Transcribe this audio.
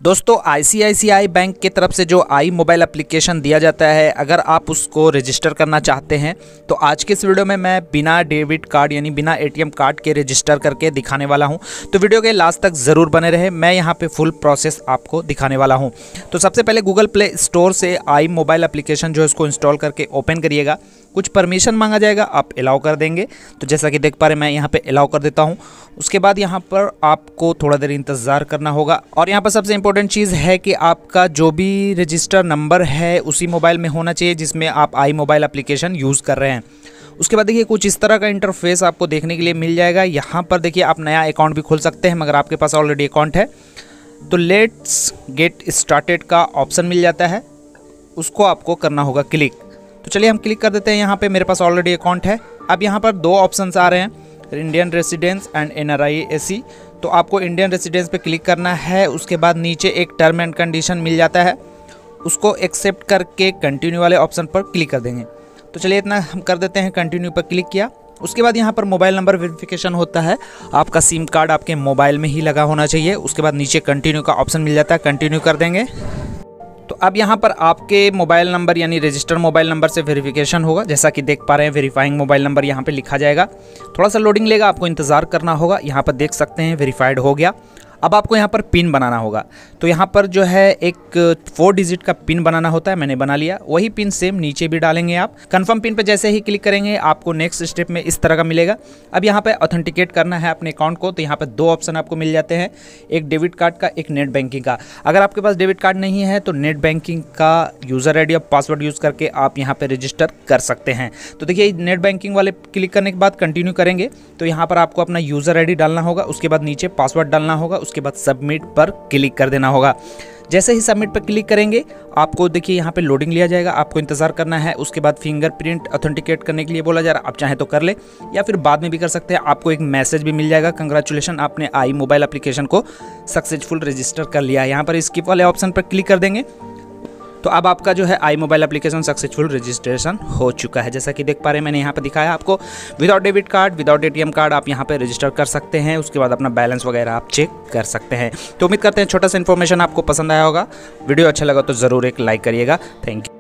दोस्तों ICICI bank की तरफ से जो आई मोबाइल एप्लीकेशन दिया जाता है, अगर आप उसको रजिस्टर करना चाहते हैं तो आज के इस वीडियो में मैं बिना डेबिट कार्ड यानी बिना ATM कार्ड के रजिस्टर करके दिखाने वाला हूं। तो वीडियो के लास्ट तक ज़रूर बने रहे, मैं यहां पे फुल प्रोसेस आपको दिखाने वाला हूं। तो सबसे पहले गूगल प्ले स्टोर से आई मोबाइल एप्लीकेशन जो है उसको इंस्टॉल करके ओपन करिएगा। कुछ परमिशन मांगा जाएगा, आप अलाउ कर देंगे। तो जैसा कि देख पा रहे हैं मैं यहाँ पे अलाउ कर देता हूँ। उसके बाद यहाँ पर आपको थोड़ा देर इंतज़ार करना होगा और यहाँ पर सबसे इम्पोर्टेंट चीज़ है कि आपका जो भी रजिस्टर नंबर है उसी मोबाइल में होना चाहिए जिसमें आप आई मोबाइल एप्लीकेशन यूज़ कर रहे हैं। उसके बाद देखिए कुछ इस तरह का इंटरफेस आपको देखने के लिए मिल जाएगा। यहाँ पर देखिए आप नया अकाउंट भी खोल सकते हैं, मगर आपके पास ऑलरेडी अकाउंट है तो लेट्स गेट स्टार्टेड का ऑप्शन मिल जाता है, उसको आपको करना होगा क्लिक। तो चलिए हम क्लिक कर देते हैं। यहाँ पे मेरे पास ऑलरेडी अकाउंट है। अब यहाँ पर दो ऑप्शंस आ रहे हैं, Indian residence and NRI AC। तो आपको इंडियन रेसिडेंस पे क्लिक करना है। उसके बाद नीचे एक टर्म एंड कंडीशन मिल जाता है, उसको एक्सेप्ट करके कंटिन्यू वाले ऑप्शन पर क्लिक कर देंगे। तो चलिए इतना हम कर देते हैं, कंटिन्यू पर क्लिक किया। उसके बाद यहाँ पर मोबाइल नंबर वेरिफिकेशन होता है, आपका सिम कार्ड आपके मोबाइल में ही लगा होना चाहिए। उसके बाद नीचे कंटिन्यू का ऑप्शन मिल जाता है, कंटिन्यू कर देंगे। तो अब यहाँ पर आपके मोबाइल नंबर यानी रजिस्टर्ड मोबाइल नंबर से वेरिफिकेशन होगा। जैसा कि देख पा रहे हैं वेरीफाइंग मोबाइल नंबर यहाँ पे लिखा जाएगा। थोड़ा सा लोडिंग लेगा, आपको इंतज़ार करना होगा। यहाँ पर देख सकते हैं वेरीफाइड हो गया। अब आपको यहाँ पर पिन बनाना होगा। तो यहाँ पर जो है एक 4 डिजिट का पिन बनाना होता है, मैंने बना लिया। वही पिन सेम नीचे भी डालेंगे आप। कंफर्म पिन पे जैसे ही क्लिक करेंगे आपको नेक्स्ट स्टेप में इस तरह का मिलेगा। अब यहाँ पे ऑथेंटिकेट करना है अपने अकाउंट को। तो यहाँ पर 2 ऑप्शन आपको मिल जाते हैं, एक डेबिट कार्ड का, एक नेट बैंकिंग का। अगर आपके पास डेबिट कार्ड नहीं है तो नेट बैंकिंग का यूज़र ID और पासवर्ड यूज़ करके आप यहाँ पर रजिस्टर कर सकते हैं। तो देखिए नेट बैंकिंग वाले क्लिक करने के बाद कंटिन्यू करेंगे तो यहाँ पर आपको अपना यूज़र ID डालना होगा। उसके बाद नीचे पासवर्ड डालना होगा। उसके बाद सबमिट पर क्लिक कर देना होगा। जैसे ही सबमिट पर क्लिक करेंगे आपको देखिए यहाँ पे लोडिंग लिया जाएगा, आपको इंतजार करना है। उसके बाद फिंगरप्रिंट ऑथेंटिकेट करने के लिए बोला जा रहा है, आप चाहें तो कर ले या फिर बाद में भी कर सकते हैं। आपको एक मैसेज भी मिल जाएगा, कंग्रेचुलेशन आपने आई मोबाइल एप्लीकेशन को सक्सेसफुल रजिस्टर कर लिया है। यहाँ पर स्किप वाले ऑप्शन पर क्लिक कर देंगे तो अब आपका जो है iMobile application successful registration हो चुका है। जैसा कि देख पा रहे हैं मैंने यहाँ पे दिखाया आपको। Without debit card, without ATM card आप यहाँ पे रजिस्टर कर सकते हैं। उसके बाद अपना बैलेंस वगैरह आप चेक कर सकते हैं। तो उम्मीद करते हैं छोटा सा इन्फॉर्मेशन आपको पसंद आया होगा। वीडियो अच्छा लगा तो ज़रूर एक लाइक करिएगा। Thank you.